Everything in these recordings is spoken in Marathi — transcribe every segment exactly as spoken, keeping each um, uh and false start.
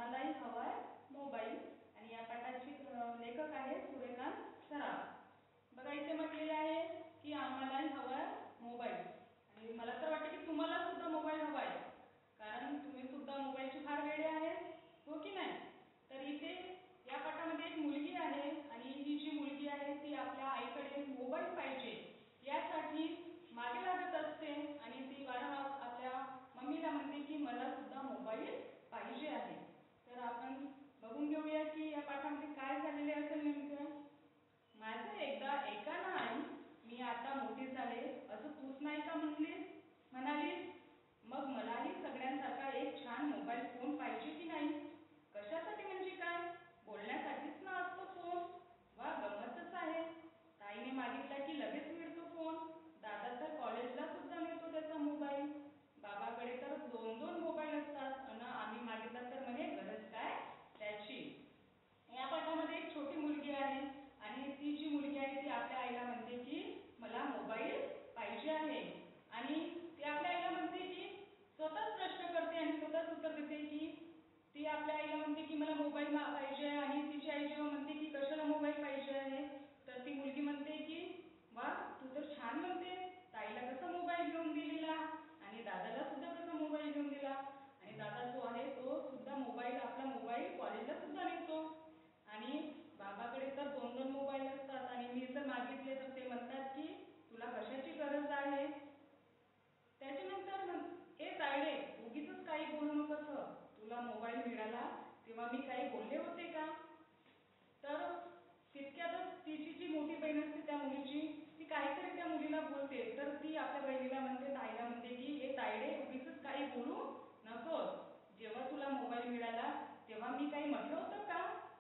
आम्हालाही हवाय मोबाईल. आणि या पाठाचे लेखक आहे सूर्यकांत सराफ. बघा इथे म्हटलेले आहे की आम्हालाही हवाय मोबाईल. आणि मला तर वाटतं की तुम्हाला सुद्धा मोबाईल हवाय, कारण तुम्ही सुद्धा मोबाईलची फार वेडे आहेत, हो की नाही. तर इथे या पाठामध्ये एक मुलगी आहे आणि ही जी मुलगी आहे ती आपल्या आईकडे मोबाईल पाहिजे यासाठी मागे लागत असते आणि ती वारंवार आपल्या मम्मीला म्हणते की मला सुद्धा मोबाईल पाहिजे आहे. तर आपण बघून घेऊया की या पाठामध्ये काय झालेले असेल नेमकं. माझं एकदा ऐका ना आई, मी आता मोठी झाले असं तूच नाही का म्हणलीस म्हणालीस. मग मलाही सगळ्यांसारखा एक छान मोबाईल फोन पाहिजे की नाही. कशासाठी म्हणजे काय, बोलण्यासाठीच ना असतो फोन. वा गमतच आहे. ताईने मागितला की लगेच मिळतो फोन. दादा तर कॉलेजला सुद्धा नेतो त्याचा मोबाईल. बाबाकडे तर दोन दोन मोबाईल असतात अन आम्ही मागितला तर म्हणे गरज काय त्याची. या पाठामध्ये एक छोटी मुलगी आहे आणि ती जी मुलगी आहे ती आपल्या आईला म्हणते की मला मोबाईल पाहिजे आहे. आणि ती आपल्या आईला म्हणते की स्वतःच प्रश्न करते आणि स्वतःच उत्तर देते की ती आपल्या आईला म्हणते की मला मोबाईल पाहिजे आहे. आणि तिची आई जेव्हा म्हणते की कशाला मोबाईल पाहिजे आहे तर ती मुलगी म्हणते की वा तू तर छान म्हणते, ताईला कसा मोबाईल घेऊन दिलेला आणि दादाला सुद्धा कसा मोबाईल घेऊन दिला. आणि दादा जो आहे तो सुद्धा मोबाईल आपला मोबाईल कॉलेजला सुद्धा नेतो. आणि बाबाकडे तर दोन दोन मोबाईल असतात आणि मी जर मागितले तर ते म्हणतात की तुला कशाची गरज आहे. त्याच्यानंतर ए तायडे उगीच काही बोलू नकोस, तुला मोबाईल मिळाला तेव्हा मी काही बोलले होते का. तर तितक्यातच तिची जी मोठी बहीण असते त्या मुलीची ती काहीतरी त्या मुलीला बोलते. तर ती आपल्या बहिणीला म्हणते, ताईला म्हणते की ए तायडे उगीच काही बोलू नकोस, जेव्हा तुला मोबाईल मिळाला तेव्हा मी काही म्हटलं होतं का.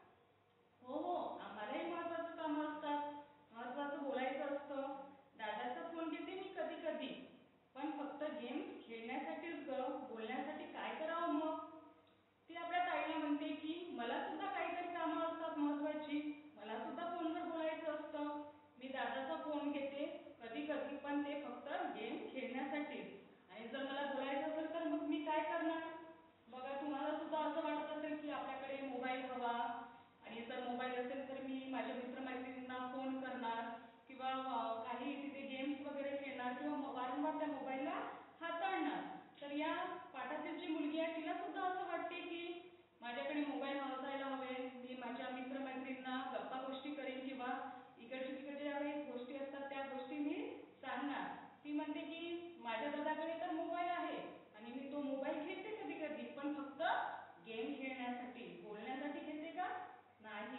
हो हो आम्हालाही महत्वाचं काम असतात, महत्वाचं बोलायचं असतं. दादाचा फोन घेते मी कधी कधी, पण फक्त गेम खेळण्यासाठीच ग, बोलण्यासाठी काय करावं मग. ती आपल्या ताईला म्हणते की मला सुद्धा काहीतरी कामं असतात महत्वाची, मला सुद्धा फोनवर बोलायचं असतं. मी दादाचा फोन घेते कधी कधी, पण ते फक्त गेम खेळण्यासाठीच. आणि जर मला बोलायचं असेल तर मग मी काय करणार. बघा तुम्हाला सुद्धा असं वाटत असेल की आपल्याकडे मोबाईल हवा आणि जर मोबाईल असेल तर मी माझ्या मित्रमैत्रिणींना फोन करणार किंवा काही तिथे गेम्स वगैरे खेळणार किंवा वारंवार त्या मोबाईलला हाताळणार. तर या पाठातील जी मुलगी आहे तिला सुद्धा असं वाटते की माझ्याकडे मोबाईल असायला हवे, मी माझ्या मित्रमैत्रिणींना गप्पा गोष्टी करीन किंवा इकडचे तिकडचे ज्या काही गोष्टी असतात त्या गोष्टी मी सांगणार. ती म्हणते की माझ्या दादाकडे तर मोबाईल आहे आणि मी तो मोबाईल घेते कधी कधी, पण फक्त गेम खेळण्यासाठी, बोलण्यासाठी घेते का नाही.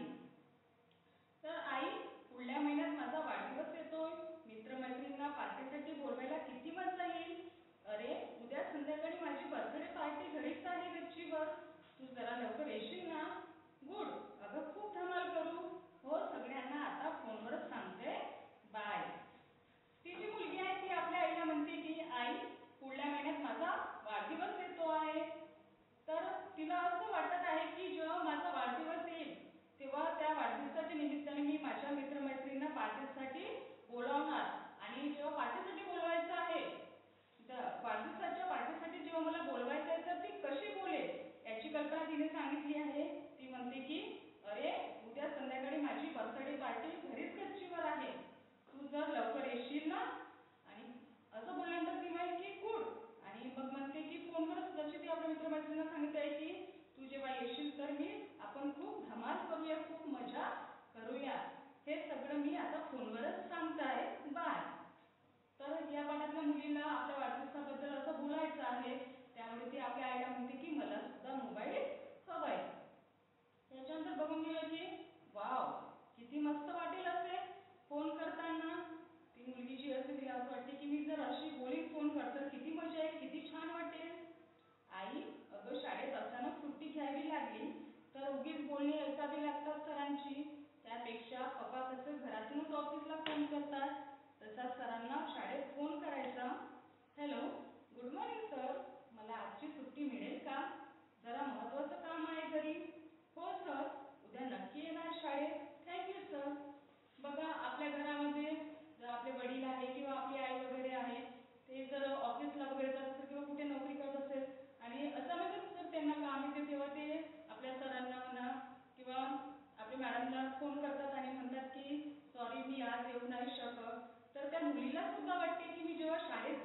तर आई पुढल्या महिन्यात माझा वाढदिवस येतोय, मित्रमैत्रिणींना पार्टीसाठी बोलवायला किती मजा येईल. अरे उद्या संध्याकाळी माझी बर्थडे पार्टी घरीच आहे गच्चीवर, तू जरा लवकर येशील ना. गुड, अगं खूप धमाल करू. हो सगळ्यांना आता फोनवरच सांगते, बाय. ती जी मुलगी आहे ती आपल्या आईला म्हणते की आई पुढल्या महिन्यात माझा वाढदिवस येतो आहे. तर तिला असं वाटत आहे की जेव्हा माझा वाढदिवस येईल तेव्हा त्या वाढदिवसाच्या निमित्ताने मी माझ्या मित्रमैत्रिणींना पार्टीसाठी बोलावणार. आणि जेव्हा पार्टीसाठी बोलवायचं आहे, वाढदिवसाच्या पार्टीसाठी जेव्हा मला बोलवायचं आहे तर ती कशी बोलेल याची कल्पना तिने सांगितली आहे. ती म्हणते की अरे उद्या संध्याकाळी माझी बर्थडे पार्टी घरीच गच्चीवर आहे, तू जर लवकर येशील ना. आणि असं बोलल्यानंतर ती म्हणेल की गुड. आणि मग म्हणते की फोनवरच जशी ती आपल्या मित्रमैत्रिणींना सांगितली आहे की तू जेव्हा येशील तर मी आपण खूप धमाल करूया, खूप मजा करूया. हे सगळं मी आता फोनवरच सांगताय, बाय. तर या पाठातल्या मुलीला आपल्या वाढदिवसाबद्दल असं बोलायचं आहे, त्यामुळे ती आपल्या आईला म्हणते की मला सुद्धा मोबाईल हवाय. त्याच्यानंतर बघून गेलं की वाव किती मस्त वाटेल असे फोन करताना. ती मुलगी जी असते तिला असं वाटते की मी जर अशी बोलीन फोनवर तर किती मजा येईल, किती छान वाटेल. आई अगं शाळेत अचानक सुट्टी घ्यावी लागली तर उगीच बोलणी ऐकावी लागतात सरांची, त्यापेक्षा पप्पा कसे घरातूनच ऑफिसला फोन करतात तसा सरांना शाळेत फोन करायचा. हॅलो गुड मॉर्निंग सर, मला आजची सुट्टी मिळेल का, जरा महत्वाचं काम आहे घरी. हो सर, उद्या नक्की येणार शाळेत, थँक्यू सर. बघा आपल्या घरामध्ये जर आपले वडील आहे किंवा आपली आई वगैरे आहे ते जर ऑफिसला वगैरे जात असेल किंवा कुठे नोकरी करत असेल आणि अचानकच जर त्यांना काम येते तेव्हा ते आपल्या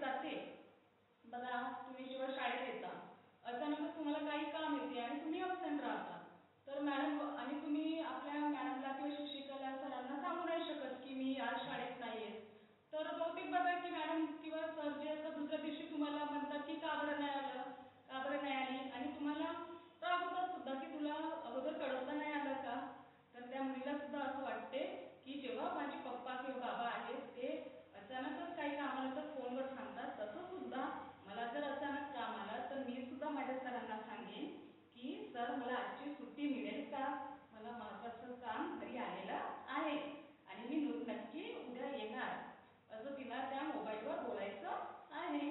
जाते. बघा, तुम्ही जेव्हा शाळेत येता, अचानकच तुम्हाला काही काम येते आणि तुम्ही अब्सेंट राहता, तर मॅडम आणि तुम्ही आपल्या मॅडमला किंवा शिक्षिकाला सरांना सांगू नाही शकत की मी आज शाळेत नाही आहे. तर बहुतेक बघा की मॅडम किंवा सर जे असं दुसऱ्या दिवशी तुम्हाला म्हणतात की का बरं नाही आलं, का बरं नाही आली, आणि तुम्हाला रागवतात सुद्धा की तुला अगोदर कळवता नाही आलं का. तर त्या मुलीला सुद्धा असं वाटते की जेव्हा माझे पप्पा किंवा बाबा आहेत ते अचानकच काही काम आलं तर फोनवर सांगतात, तसं सुद्धा मला जर अचानक काम आलं तर मी सुद्धा माझ्या सरांना सांगेन की सर मला आजची सुट्टी मिळेल का, मला महत्त्वाचं काम घरी आलेलं आहे आणि मी नु नक्की उद्या येणार, असं तिला त्या मोबाईलवर बोलायचं आहे.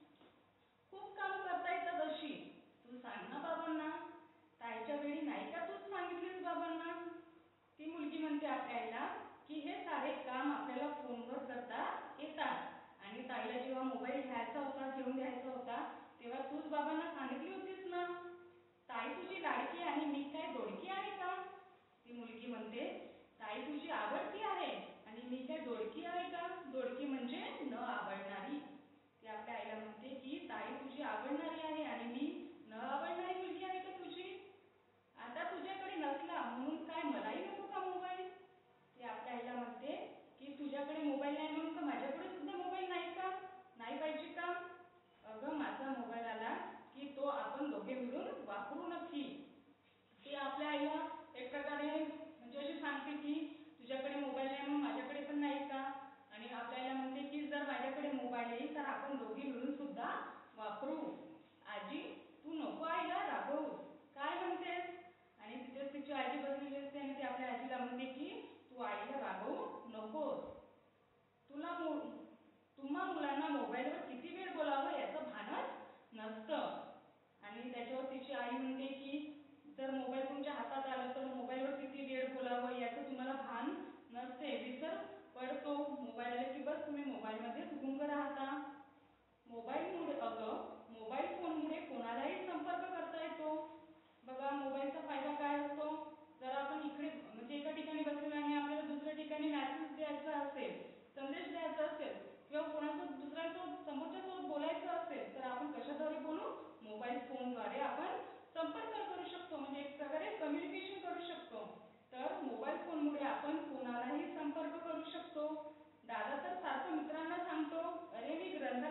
खूप कामं करता येतात अशी. तू सांग ना बाबांना, ताईच्या वेळी नाही का तूच सांगितलीस बाबांना. ती मुलगी म्हणते आपल्या आईला की हे सारे काम आपल्याला फोनवर करता येतात आणि ताईला जेव्हा मोबाईल घ्यायचा होता, घेऊन द्यायचा होता, तेव्हा तूच बाबांना सांगितली होतीस ना. ताई तुझी लाडकी आणि मी काय दोडकी आहे का. ती मुलगी म्हणते ताई तुझी आवडती आहे आणि मी काय दोडकी आहे का. दोडकी म्हणजे न आवडणारी. ती आपल्या आईला म्हणते की ताई तुझी आवडणारी आहे आणि मी न आवडणारी मुलगी आहे का तुझी. आता तुझ्याकडे नसला म्हणून काय मलाही नको का मोबाईल. ती आपल्या आईला म्हणते की तुझ्याकडे मोबाईल नाही म्हणून का माझ्याकडे सुद्धा मोबाईल नाही का, नाही पाहिजे का. अगं माझा मोबाईल आला की तो आपण दोघे मिळून वापरू नक्की. ती आपल्या आईला एक प्रकारे म्हणजे अशी सांगते की तुझ्याकडे मोबाईल नाही म्हणून माझ्याकडे पण नाही का, आणि आपल्या आईला म्हणते की जर माझ्याकडे मोबाईल येईल तर आपण दोघी मिळून सुद्धा वापरू. आजी तू नको आईला रागवूस, काय म्हणतेस. आणि तिथेच तिची आजी बसलेली असते आणि ती आपल्या आजीला म्हणते की तू आईला रागवू नकोस. तुला मु तुम्हा मुलांना मोबाईलवर किती वेळ बोलावं याचं भानच नसतं. आणि त्याच्यावर तिची आई म्हणते की जर मोबाईल तुमच्या हातात आलं तर मोबाईलवर किती वेळ बोलावं याचं तुम्हाला भान नसते, विसर पडतो. मोबाईल आले की बस तुम्ही मोबाईलमध्येच गुंग राहता. मोबाईलमुळे अगं मोबाईल फोनमुळे कोणालाही संपर्क करता येतो. बघा मोबाईलचा फायदा काय असतो, जर आपण इकडे म्हणजे एका ठिकाणी बसलेलो आणि आपल्याला दुसऱ्या ठिकाणी मॅसेज द्यायचा असेल, संदेश द्यायचा असेल किंवा कोणासोबत दुसऱ्यांसोबत समोरच्यासोबत बोलायचं असेल तर आपण कशाद्वारे बोलू, मोबाईल फोनद्वारे आपण संपर्क करू शकतो, म्हणजे एक प्रकारे कम्युनिकेशन करू शकतो. तर मोबाईल फोनमुळे आपण कोणालाही संपर्क करू शकतो. दादा तर सारखं मित्रांना सांगतो, अरे मी ग्रंथ